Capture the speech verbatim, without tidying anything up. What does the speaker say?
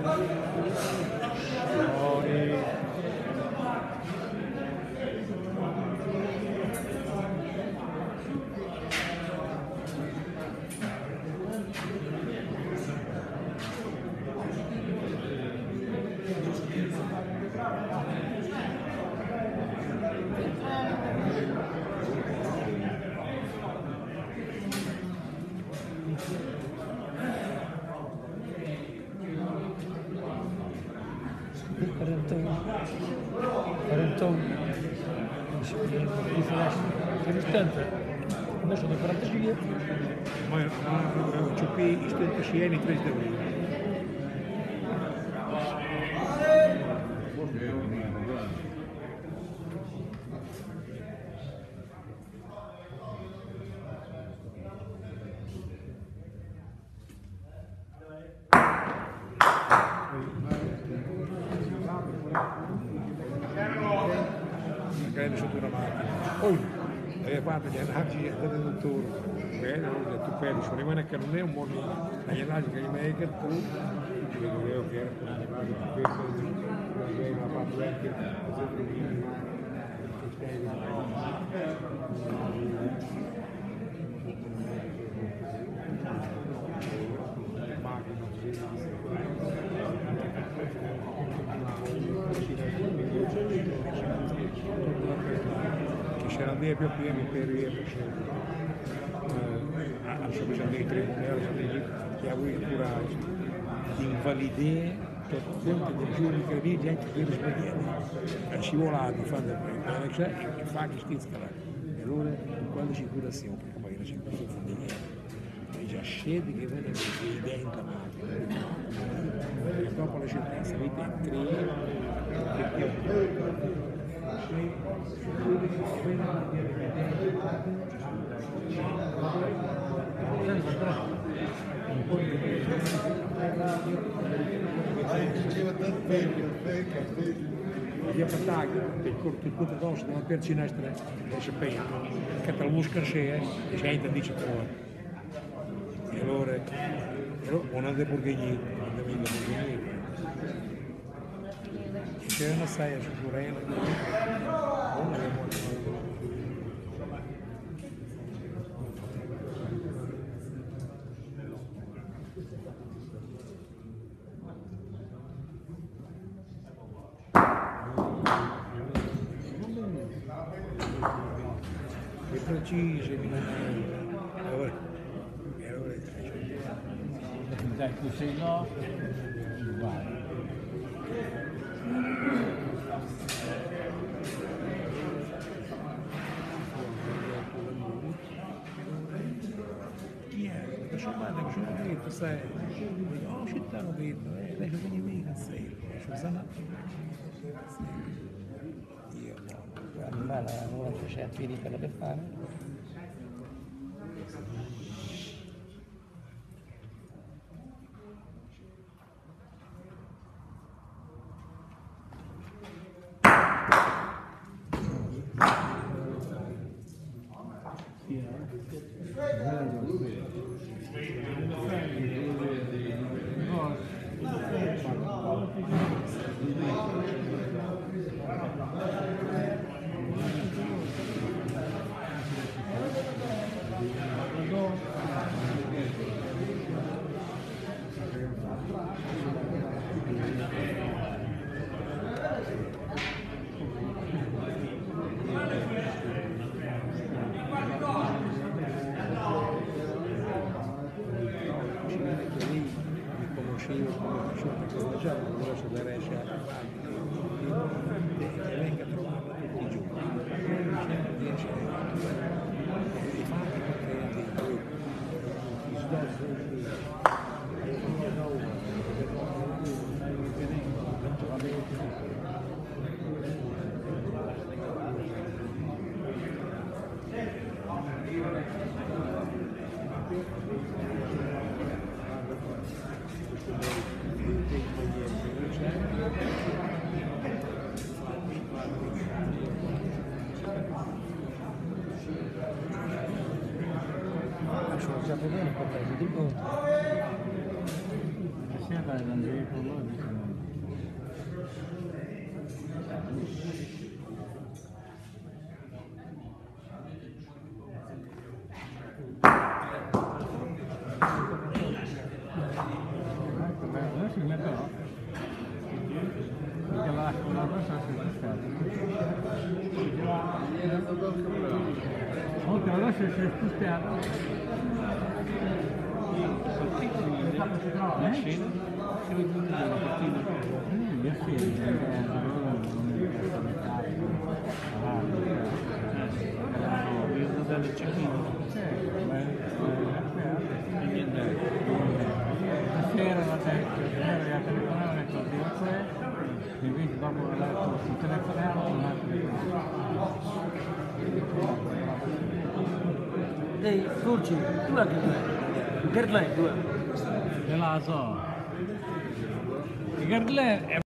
quarantotto, quarantotto, ma sono quarantacinque. Ma c'ho qui isto scieni três de abril. Magari sotto una macchina. Poi, e guarda, gli anarchi del dottore, bene, ho detto, quello, sono rimane che non è un buon agli anarchi che gli make tu, vedo che era questo, è una parte anche, c'era dei più pieni per il insomma c'è dei tribunali che ha avuto il coraggio di invalidare per conto dei giorni che vedi anche per sbagliare ci vuole di fare e fa che schizza e allora quando ci cura siamo perché poi la ci cura di niente già scende che viene le idee incantate e dopo la certezza avete tre perché via Pataglia, il corto il corto d'osso della percinestra e sapete che tal musca c'è e c'è in dice fuori e allora non ha dei borghini non deve dei borghini c'è una saia su Turena è preciso allora allora dai così no uguale chi è? La sua madre che sono detto sai oh città hanno detto eh lei che viene mica sei Susanna io no ma la non c'è a piedi per la fare conoscevo come faceva già non grosso da Rescia e venga a trovarlo tutti i giorni sempre dieci e fatti perché i sdozzi sono già bene per te, ti dico. mangiavi con loro dicono. Adesso mi metterò. Perché la la cosa si spostata. Oltre adesso si è spostata. La scena? Si vede tutto dalla mattina. Eh, io sì, perché allora non mi piace metà. Ah, io sono dalle cecchine. Sì, e niente. Stasera la testa, stasera la telefonata e così e invece dopo ho letto sul telefonato un altro. Ehi, Furci, tu la che due? Che lei due? Ce la so. Il Gardelè è